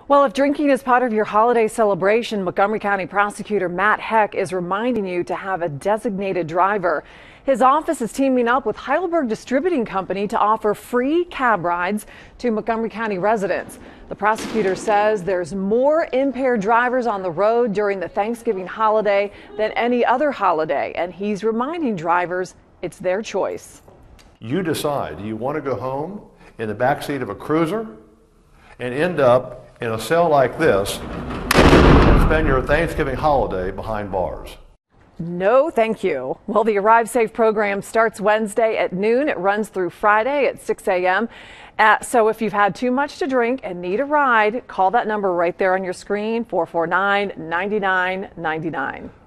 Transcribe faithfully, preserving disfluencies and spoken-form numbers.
Well, if drinking is part of your holiday celebration, Montgomery County Prosecutor Mat Heck is reminding you to have a designated driver. His office is teaming up with Heidelberg Distributing Company to offer free cab rides to Montgomery County residents. The prosecutor says there's more impaired drivers on the road during the Thanksgiving holiday than any other holiday, and he's reminding drivers it's their choice. You decide, do you want to go home in the backseat of a cruiser and end up in a cell like this and spend your Thanksgiving holiday behind bars? No, thank you. Well, the ArriveSafe program starts Wednesday at noon. It runs through Friday at six a m Uh, so if you've had too much to drink and need a ride, call that number right there on your screen, four four nine, nine nine nine nine.